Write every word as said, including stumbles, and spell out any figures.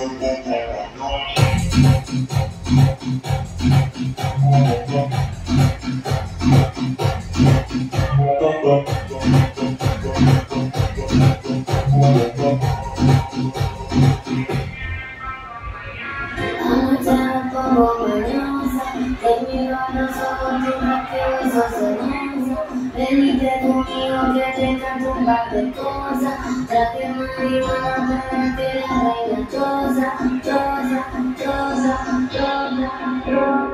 Te miro a los ojos, te imagino, sos hermosa. Venite conmigo que te canto un par de cosas. Traje marihuana para que la reina chosa, chosa, chosa, chosa, chosa.